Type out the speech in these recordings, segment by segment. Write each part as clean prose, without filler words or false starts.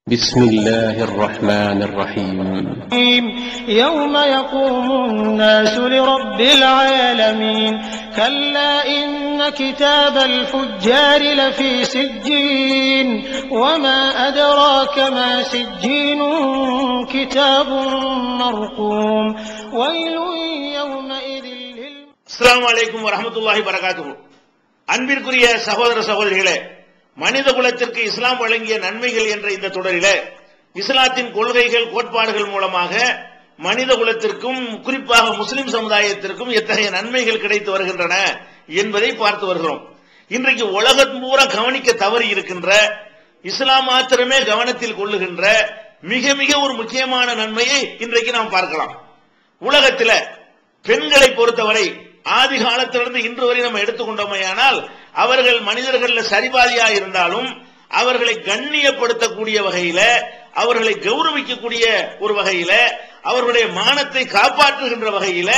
بسم الله الرحمن الرحيم يوم يقوم الناس لرب العالمين كلا إن كتاب الفجار لفي سجين وما أدراك ما سجين كتاب مرقوم ويل يومئذ السلام عليكم ورحمة الله وبركاته அன்பிற்குரிய சகோதர சகோதரிகளே, மனித குலத்திற்கு இஸ்லாம் வழங்கிய நன்மைகள் என்ற இந்த தொடரிலே இஸ்லாத்தின் கொள்கைகள் கோட்பாடுகள் மூலமாக மனித குலத்திற்கும் குறிப்பாக முஸ்லிம் சமுதாயத்திற்கும் எத்தகைய நன்மைகள் கிடைத்து வருகின்றன என்பதை பார்த்து வருகிறோம். இன்றைக்கு உலகம் பூரா கவனிக்க தவறி இருக்கின்ற, இஸ்லாம் மாத்திரமே கவனத்தில் கொள்ளுகின்ற மிக மிக ஒரு முக்கியமான நன்மையை இன்றைக்கு நாம் பார்க்கலாம். உலகத்தில் பெண்களை பொறுத்தவரை ஆதி காலத்திலிருந்து இன்று வரை நம்ம எடுத்துக்கொண்டோமையானால் அவர்கள் மனிதர்கள் சரிபாதியா இருந்தாலும் அவர்களை கண்ணியப்படுத்தக்கூடிய வகையில, அவர்களை கௌரவிக்கக்கூடிய ஒரு வகையில, அவர்களுடைய மானத்தை காப்பாற்றுகின்ற வகையில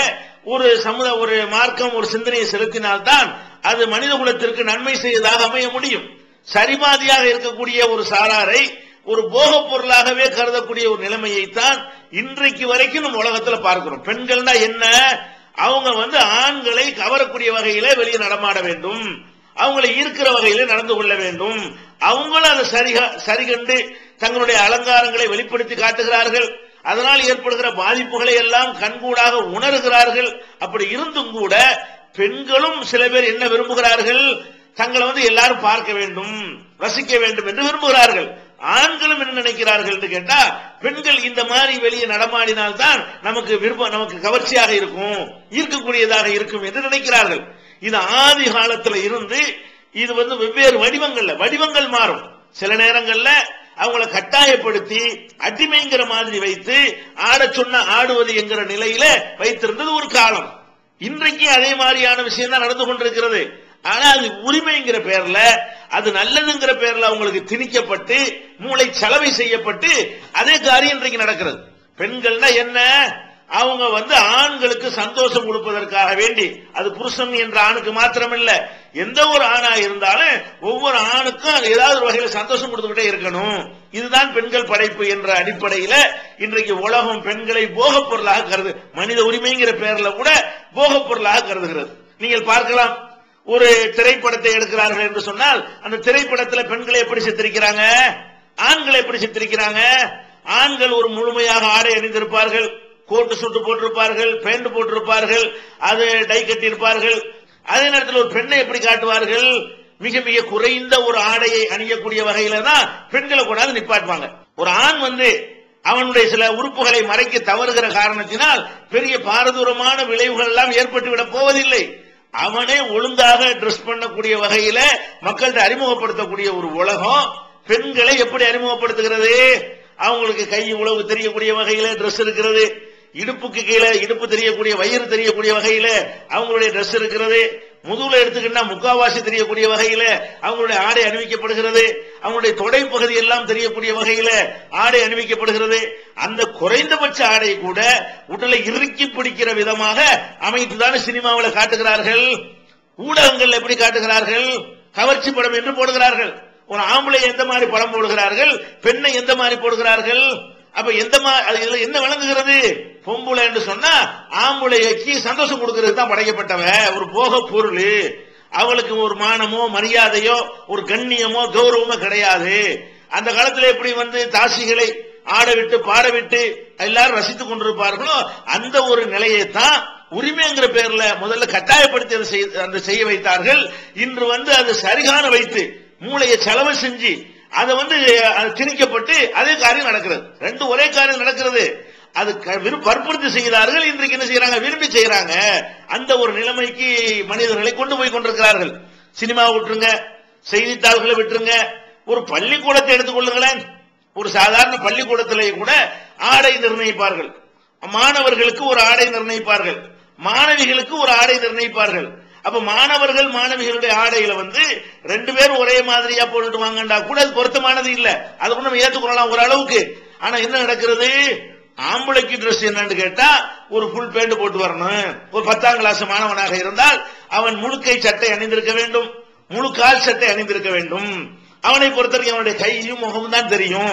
ஒரு மார்க்கம் ஒரு சிந்தனையை செலுத்தினால்தான் அது மனித குலத்திற்கு நன்மை செய்வதாக அமைய முடியும். சரிபாதியாக இருக்கக்கூடிய ஒரு சாராரை ஒரு போகப் பொருளாகவே கருதக்கூடிய ஒரு நிலைமையைத்தான் இன்றைக்கு வரைக்கும் நம்ம உலகத்தில் பார்க்கிறோம். பெண்கள்னா என்ன, அவங்க ஆண்களை கவரக்கூடிய வகையில வெளியே நடமாட வேண்டும், அவங்களை ஈர்க்கிற வகையில நடந்து கொள்ள வேண்டும். அவங்களும் அதை சரிகண்டு தங்களுடைய அலங்காரங்களை வெளிப்படுத்தி காட்டுகிறார்கள். அதனால் ஏற்படுகிற பாதிப்புகளை எல்லாம் கண்கூடாக உணர்கிறார்கள். அப்படி இருந்தும் கூட பெண்களும் சில பேர் என்ன விரும்புகிறார்கள், தங்களை எல்லாரும் பார்க்க வேண்டும், ரசிக்க வேண்டும் என்று விரும்புகிறார்கள். ஆண்களும் என்ன நினைக்கிறார்கள் என்று கேட்டா, பெண்கள் இந்த மாதிரி வெளியே நடமாடினால்தான் நமக்கு கவர்ச்சியாக இருக்கும், ஈர்க்கக்கூடியதாக இருக்கும் என்று நினைக்கிறார்கள். இது ஆதி காலத்தில் இருந்து இது வெவ்வேறு வடிவங்கள் மாறும். சில நேரங்கள்ல அவங்களை கட்டாயப்படுத்தி அடிமைங்கிற மாதிரி வைத்து ஆட சொன்ன ஆடுவது என்கிற நிலையில வைத்திருந்தது ஒரு காலம். இன்றைக்கு அதே மாதிரியான விஷயம் தான் நடந்து கொண்டிருக்கிறது. ஆனா அது உரிமைங்கிற பேர்ல, அது நல்லதுங்கிற பேர்ல அவங்களுக்கு திணிக்கப்பட்டு மூளை செலவை செய்யப்பட்டு அதே காரியம் இன்றைக்கு நடக்கிறது. பெண்கள்னா என்ன, அவங்க ஆண்களுக்கு சந்தோஷம் கொடுப்பதற்காக வேண்டி, அது புருஷன் என்ற ஆணுக்கு மாத்திரமில்ல, எந்த ஒரு ஆணா இருந்தாலும் ஒவ்வொரு ஆணுக்கும் ஏதாவது ஒரு வகையில சந்தோஷம் கொடுத்துக்கிட்டே இருக்கணும். இதுதான் பெண்கள் படைப்பு என்ற அடிப்படையில இன்றைக்கு உலகம் பெண்களை போகப் பொருளாக கருது, மனித உரிமைங்கிற பேர்ல கூட போகப் பொருளாக கருதுகிறது. நீங்கள் பார்க்கலாம், ஒரு திரைப்படத்தை எடுக்கிறார்கள் என்று சொன்னால் அந்த திரைப்படத்தில் பெண்களை எப்படி சித்தரிக்கிறாங்க, ஆண்களை எப்படி சித்தரிக்கிறாங்க. ஆண்கள் ஒரு முழுமையாக ஆடை அணிந்திருப்பார்கள், கோட்டு சுட்டு போட்டிருப்பார்கள், பேண்ட் போட்டிருப்பார்கள், அது டை கட்டியிருப்பார்கள். அதே நேரத்தில் ஒரு பெண்ணை எப்படி காட்டுவார்கள், மிக மிக குறைந்த ஒரு ஆடையை அணியக்கூடிய வகையில தான் பெண்களை கொண்டாந்து நிப்பாட்டுவாங்க. ஒரு ஆண் அவனுடைய சில உறுப்புகளை மறைக்க தவறுகிற காரணத்தினால் பெரிய பாரதூரமான விளைவுகள் எல்லாம் ஏற்பட்டு விட போவதில்லை. அவனே ஒழுங்காக டிரெஸ் பண்ணக்கூடிய வகையில மக்கள்கிட்ட அறிமுகப்படுத்தக்கூடிய ஒரு உலகம் பெண்களை எப்படி அறிமுகப்படுத்துகிறது. அவங்களுக்கு கை உழவு தெரியக்கூடிய வகையில டிரெஸ் இருக்கிறது, இடுப்புக்கு கீழே இடுப்பு தெரியக்கூடிய, வயிறு தெரியக்கூடிய வகையில அவங்களுடைய டிரெஸ் இருக்கிறது, முதுகுல எடுத்துக்கிட்டா முக்காவாசி தெரியக்கூடிய வகையில அவங்களுடைய ஆடை அணிவிக்கப்படுகிறது, அவங்களுடைய தொடை பகுதி எல்லாம் தெரியக்கூடிய வகையில ஆடை அணிவிக்கப்படுகிறது. அந்த குறைந்தபட்ச ஆடை கூட உடலை இறுக்கி பிடிக்கிற விதமாக அமைத்துதான் சினிமாவில் காட்டுகிறார்கள். ஊடகங்கள் எப்படி காட்டுகிறார்கள், கவர்ச்சி படம் என்று போடுகிறார்கள். ஒரு ஆம்பளை எந்த மாதிரி படம் போடுகிறார்கள், பெண்ணை எந்த மாதிரி போடுகிறார்கள். அப்ப இதுல என்ன விளங்குகிறது, பொம்புளை என்று சொன்னா ஆம்பளைக்கு சந்தோஷம் கொடுக்கிறது தான் படைக்கப்பட்டவ ஒரு போக பொருள். அவளுக்கு ஒரு மானமோ மரியாதையோ ஒரு கண்ணியமோ கௌரவமோ கிடையாது. அந்த காலத்துல எப்படி தாசிகளை ஆட விட்டு பாட விட்டு எல்லாரும் ரசித்துக் கொண்டிருப்பார்களோ அந்த ஒரு நிலையை தான் உரிமைங்கிற பேர்ல முதல்ல கட்டாயப்படுத்தி அந்த செய்ய வைத்தார்கள். இன்று அது சரிகான வைத்து மூளையை செலவு செஞ்சு அதை திணிக்கப்பட்டு அதே காரியம் நடக்கிறது. ரெண்டு ஒரே காரியம் நடக்கிறது. அது வற்புறுத்தி செய்கிறார்கள். இன்றைக்கு என்ன செய்யறாங்க, விரும்பி செய்யறாங்க. அந்த ஒரு நிலைமைக்கு மனிதர்களை கொண்டு போய் கொண்டிருக்கிறார்கள். சினிமா விட்டுருங்க, செய்தித்தாள்களை விட்டுருங்க, ஒரு பள்ளிக்கூடத்தை எடுத்துக்கொள்ளுங்களேன். ஒரு சாதாரண பள்ளிக்கூடத்திலே கூட ஆடை நிர்ணயிப்பார்கள். மாணவர்களுக்கு ஒரு ஆடை நிர்ணயிப்பார்கள், மாணவிகளுக்கு ஒரு ஆடை நிர்ணயிப்பார்கள். அப்ப மாணவர்கள் மாணவிகளுடைய ஆடைகளை ரெண்டு பேரும் ஒரே மாதிரியா போட்டுட்டு வாங்கண்டா கூட அது பொருத்தமானது இல்ல. அது கூட நம்ம ஏற்றுக்கொள்ளலாம் ஒரு அளவுக்கு. ஆனா என்ன நடக்கிறது, ஆம்பளைக்கு டிரெஸ் என்னன்னு கேட்டா ஒரு ஃபுல் பேண்ட் போட்டு வரணும். ஒரு 10ஆம் கிளாஸ் மாணவனாக இருந்தால் அவன் முழுக்கை சட்டை அணிந்திருக்க வேண்டும், முழு கால் சட்டை அணிந்திருக்க வேண்டும். அவனை பொறுத்தவரைக்கும் அவனுடைய கையும் முகமும் தான் தெரியும்.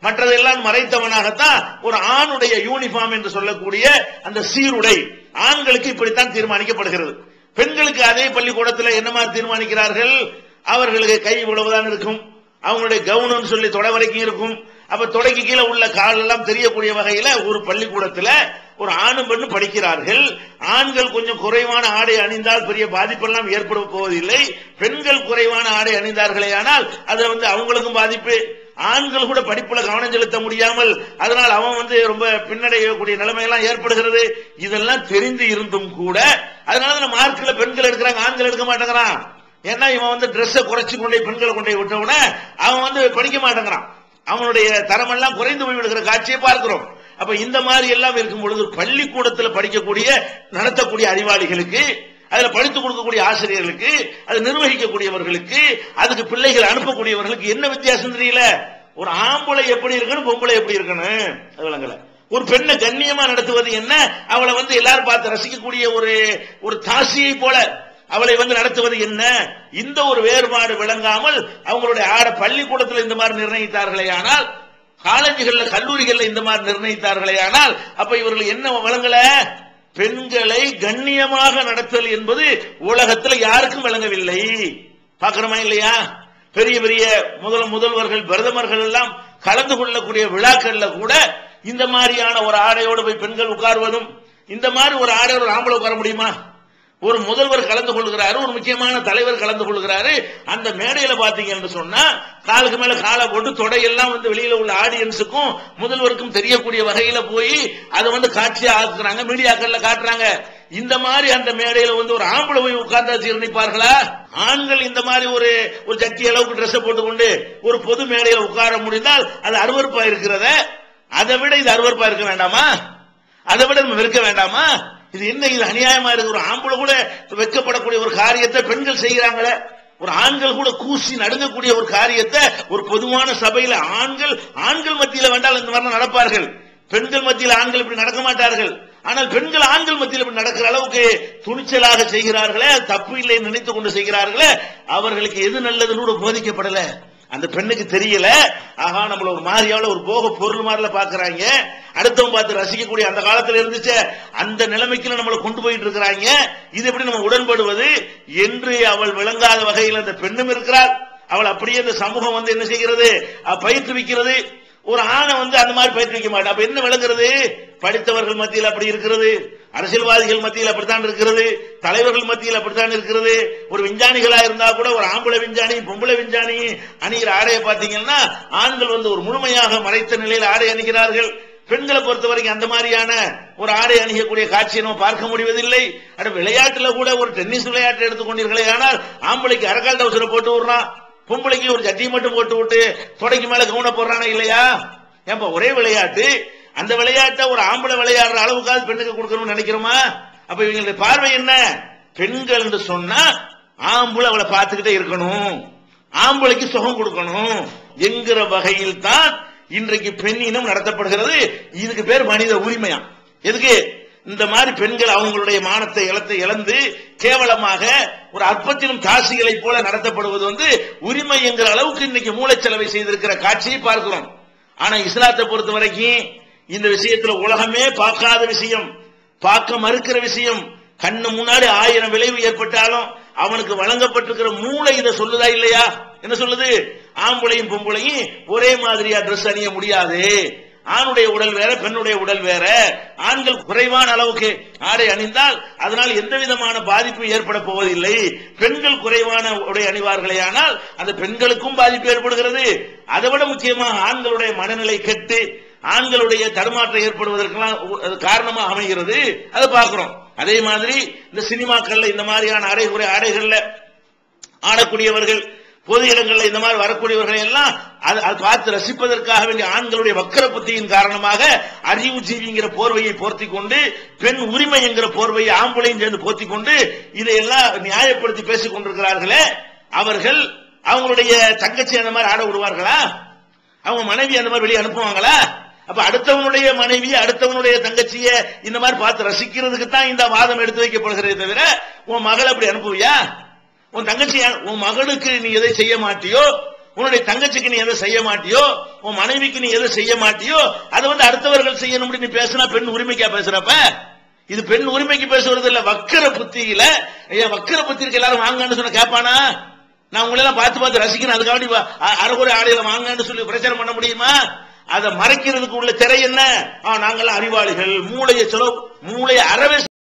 மற்றதெல்லாம் மறைத்தவனாகத்தான் ஒரு ஆணுடைய யூனிஃபார்ம் என்று சொல்லக்கூடிய அந்த சீருடை ஆண்களுக்கு இப்படித்தான் தீர்மானிக்கப்படுகிறது. பெண்களுக்கு அதே பள்ளிக்கூடத்தில் என்ன மாதிரி தீர்மானிக்கிறார்கள்? அவர்களுக்கு கை இவ்வளவுதான் இருக்கும், அவங்களுடைய கவுனம் சொல்லி தொடை வரைக்கும் இருக்கும். அப்ப தொடைக்கு கீழே உள்ள கால் எல்லாம் தெரியக்கூடிய வகையில ஒரு பள்ளிக்கூடத்தில் ஒரு ஆணும் பெண்ணும் படிக்கிறார்கள். ஆண்கள் கொஞ்சம் குறைவான ஆடை அணிந்தால் பெரிய பாதிப்பெல்லாம் ஏற்பட போவதில்லை. பெண்கள் குறைவான ஆடை அணிந்தார்களே ஆனால் அது அவங்களுக்கும் பாதிப்பு. ஆண்கள் கூட படிப்புல கவனம் செலுத்த முடியாமல் அதனால் அவன் ரொம்ப பின்னடையக்கூடிய நிலைமையெல்லாம் ஏற்படுகிறது. இதெல்லாம் தெரிந்து இருந்தும் கூட அதனால மார்க்ல பெண்கள் எடுக்கிறாங்க, ஆண்கள் எடுக்க மாட்டேங்கிறான். ஏன்னா இவன் டிரெஸ் குறைச்சு கொண்டே பெண்களை கொண்டே விட்டவுடனே அவன் படிக்க மாட்டேங்கிறான். அவனுடைய தரமெல்லாம் குறைந்து போய் விடுகிற காட்சியை பார்க்கிறோம். அப்ப இந்த மாதிரி எல்லாம் இருக்கும் பொழுது பள்ளிக்கூடத்தில் படிக்கக்கூடிய நடத்தக்கூடிய அறிவாளிகளுக்கு, அதுல படித்துக் கொடுக்கக்கூடிய ஆசிரியர்களுக்கு, அது நிர்வகிக்கக்கூடியவர்களுக்கு, அதுக்கு பிள்ளைகள் அனுப்பக்கூடியவர்களுக்கு என்ன வித்தியாசம் தெரியல. ஒரு ஆம்பளை எப்படி இருக்கணும், பொம்பளை எப்படி இருக்கணும் அது விளங்கல. ஒரு பெண்ணை கண்ணியமா நடத்துவது என்ன, அவளை எல்லாரும் பார்த்து ரசிக்கக்கூடிய ஒரு தாசியை போல அவளை நடத்துவது என்ன, இந்த ஒரு வேறுபாடு விளங்காமல் அவங்களுடைய பள்ளிக்கூடத்தில் இந்த மாதிரி நிர்ணயித்தார்களே ஆனால், காலேஜுகள்ல கல்லூரிகள்ல இந்த மாதிரி நிர்ணயித்தார்களே ஆனால், அப்ப இவர்கள் என்ன விளங்கல, பெண்களை கண்ணியமாக நடத்தல் என்பது உலகத்தில் யாருக்கும் விளங்கவில்லை. பார்க்கிறோமா இல்லையா? பெரிய பெரிய முதல்வர்கள் பிரதமர்கள் எல்லாம் கலந்து கொள்ளக்கூடிய விழாக்கள்ல கூட இந்த மாதிரியான ஒரு ஆடையோடு போய் பெண்கள் உட்கார்வதும், இந்த மாதிரி ஒரு ஆடையோடு ஒரு ஆம்பளை உட்கார முடியுமா? ஒரு முதல்வர் கலந்து கொள்கிறாரு, ஒரு முக்கியமான தலைவர் கலந்து கொள்கிறாரு, அந்த மேடையில பாத்தீங்கன்னு சொன்னா காலுக்கு மேல காலை போட்டு தொடையெல்லாம் வெளியில உள்ள ஆடியன்ஸுக்கும் முதல்வருக்கும் தெரியக்கூடிய வகையில போய் அதை காட்சியா ஆக்குறாங்க, மீடியாக்கள்ல காட்டுறாங்க. இந்த மாதிரி அந்த மேடையில ஒரு ஆம்பளை போய் உட்கார்ந்தா ஜீர்ணிப்பார்களா? ஆண்கள் இந்த மாதிரி ஒரு சட்டி அளவுக்கு ட்ரெஸ் போட்டுக்கொண்டு ஒரு பொது மேடையில உட்கார முடிந்தால் அது அருவருப்பா இருக்கிறத, அதை விட இது அருவருப்பா இருக்க வேண்டாமா? அதை விட நம்ம வெறுக்க வேண்டாமா? இது என்ன, இது அநியாயமா இருக்கு. ஒரு ஆம்பளை கூட வெட்கப்படக்கூடிய ஒரு காரியத்தை பெண்கள் செய்கிறாங்களே, ஒரு ஆண்கள் கூட கூசி நடுங்கக்கூடிய ஒரு காரியத்தை ஒரு பொதுவான சபையில ஆண்கள் மத்தியில வேண்டால் இந்த மாதிரி நடப்பார்கள். பெண்கள் மத்தியில் ஆண்கள் இப்படி நடக்க மாட்டார்கள். ஆனால் பெண்கள் ஆண்கள் மத்தியில் இப்படி நடக்கிற அளவுக்கு துணிச்சலாக செய்கிறார்களே, தப்பு இல்லை நினைத்துக் கொண்டு செய்கிறார்களே, அவர்களுக்கு எது நல்லதுன்னு போதிக்கப்படல. அந்த பெண்ணுக்கு தெரியல. ஆகா, நம்மள ஒரு மாதிரியாவில் ஒரு போக பொருள் மாதிரில பாக்குறாங்க, அடுத்தவங்க பார்த்து ரசிக்கக்கூடிய அந்த காலத்தில் இருந்துச்சு, அந்த நிலைமைக்கு நம்மளை கொண்டு போயிட்டு இருக்கிறாங்க. இது எப்படி நம்ம உடன்படுவது என்று அவள் விளங்காத வகையில் அந்த பெண்ணும் இருக்கிறார். அவள் அப்படியே இந்த சமூகம் என்ன செய்கிறது, பயிற்றுவிக்கிறது. ஒரு ஆணை அந்த மாதிரி பயிற்றுவிக்க மாட்டா. அப்ப என்ன விளங்குறது? படித்தவர்கள் மத்தியில் அப்படி இருக்கிறது, அரசியல்வாதிகள் மத்தியில் அப்படித்தான் இருக்கிறது, தலைவர்கள் மத்தியில் அப்படித்தான் இருக்கிறது. ஒரு விஞ்ஞானிகளா இருந்தா கூட ஒரு ஆம்பளை விஞ்ஞானி பொம்பளை விஞ்ஞானி அணிகிற ஆடையை பார்த்தீங்கன்னா ஆண்கள் ஒரு முழுமையாக மறைத்த நிலையில் ஆடை அணிகிறார்கள். பெண்களை பொறுத்த வரைக்கும் அந்த மாதிரியான ஒரு ஆடை அணியக்கூடிய காட்சியை நம்ம பார்க்க முடிவதில்லை. விளையாட்டுல கூட ஒரு டென்னிஸ் விளையாட்டு எடுத்துக்கொண்டீர்களே ஆனால் ஆம்பளைக்கு அரக்கால் டவுசரை போட்டு விடுறான், பொம்பளைக்கு ஒரு ஜட்டி மட்டும் போட்டு விட்டு தொடைக்கு மேல கவுன போடுறானா இல்லையா? ஏன்பா ஒரே விளையாட்டு, அந்த விளையாட்டை ஒரு ஆம்பளை விளையாடுற அளவுக்காவது பெண்ணுக்கு கொடுக்கணும்னு நினைக்கிறோமா? அப்ப இவங்களுடைய பார்வை என்ன? பெண்கள் என்று சொன்னா ஆம்பளை அவளை பார்த்துக்கிட்டே இருக்கணும், ஆம்பளைக்கு சுகம் கொடுக்கணும் என்கிற வகையில் தான் இன்றைக்கு பெண் இனம் நடத்தப்படுகிறது. இதுக்கு பேர் மனித உரிமையா? எதுக்கு இந்த மாதிரி பெண்கள் அவங்களுடைய மானத்தை இழந்து கேவலமாக ஒரு அற்பத்திலும் தாசிகளை போல நடத்தப்படுவது உரிமை என்கிற அளவுக்கு இன்னைக்கு மூளைச்சலவை செய்திருக்கிற காட்சியை பார்க்கிறோம். ஆனா இஸ்லாத்தை பொறுத்த வரைக்கும் இந்த விஷயத்துல உலகமே பார்க்காத விஷயம், பார்க்க மறுக்கிற விஷயம், கண்ணு முன்னாடி 1000 விளைவு ஏற்பட்டாலும் அவனுக்கு வழங்கப்பட்டிருக்கிற மூளை இதை சொல்லுதா இல்லையா? என்ன சொல்லுது? ஆம்பளையும் பொம்பளையும் ஒரே மாதிரியா டிரெஸ் அணிய முடியாது, ஆணுடைய உடல் வேற பெண்ணுடைய உடல் வேற, ஆண்கள் குறைவான அளவுக்கு ஆடை அணிந்தால் அதனால் எந்த விதமான பாதிப்பு ஏற்பட போவதில்லை, பெண்கள் குறைவான உடை அணிவார்களே ஆனால் அந்த பெண்களுக்கும் பாதிப்பு ஏற்படுகிறது. அதை விட முக்கியமாக ஆண்களுடைய மனநிலை கெட்டு ஆண்களுடைய தடுமாற்றம் ஏற்படுவதற்கெல்லாம் காரணமாக அமைகிறது. அதை பார்க்கிறோம். அதே மாதிரி இந்த சினிமாக்கள்ல இந்த மாதிரியான அரைகுறை ஆடைகள்ல ஆடக்கூடியவர்கள், பொது இடங்கள்ல இந்த மாதிரி வரக்கூடியவர்கள் எல்லாம் அதை பார்த்து ரசிப்பதற்காக வேண்டிய ஆண்களுடைய வக்கர புத்தியின் காரணமாக அறிவு ஜீவிங்கிற போர்வையை போர்த்தி கொண்டு பெண் உரிமை என்கிற போர்வையை ஆம்பளையும் சேர்ந்து போர்த்தி கொண்டு இதையெல்லாம் நியாயப்படுத்தி பேசிக் கொண்டிருக்கிறார்களே, அவர்கள் அவங்களுடைய தங்கச்சி அந்த மாதிரி ஆட விடுவார்களா? அவங்க மனைவி அந்த மாதிரி வெளியே அனுப்புவாங்களா? அப்ப அடுத்தவனுடைய மனைவி அடுத்தவனுடைய தங்கச்சிய இந்த மாதிரி பார்த்து ரசிக்கிறதுக்கு தான் இந்த வாதம் எடுத்து வைக்கப்படுகிறதே தவிர உன் மகள் அப்படி அனுப்புவியா? உன் தங்கச்சி உன் மகளுக்கு நீ எதை செய்ய மாட்டியோ, உன்னுடைய தங்கச்சிக்கு நீ எதை செய்ய மாட்டியோ, உன் மனைவிக்கு நீ எதை செய்ய மாட்டியோ அதை அடுத்தவர்கள் செய்யணும் நீ பேசினா பெண் உரிமைக்கா பேசுறப்ப? இது பெண் உரிமைக்கு பேசுறது இல்ல, வக்கர புத்தியில. வக்கர புத்திக்கு எல்லாரும் வாங்கன்னு சொன்ன கேட்பானா? நான் உங்களை எல்லாம் பார்த்து ரசிக்கிறேன், அதுக்காண்டி அரைகுறை ஆடையில வாங்கன்னு சொல்லி பிரச்சாரம் பண்ண முடியுமா? அதை மறைக்கிறதுக்கு உள்ள திரை என்ன? நாங்கெல்லாம் அறிவாளிகள், மூளையை அறவே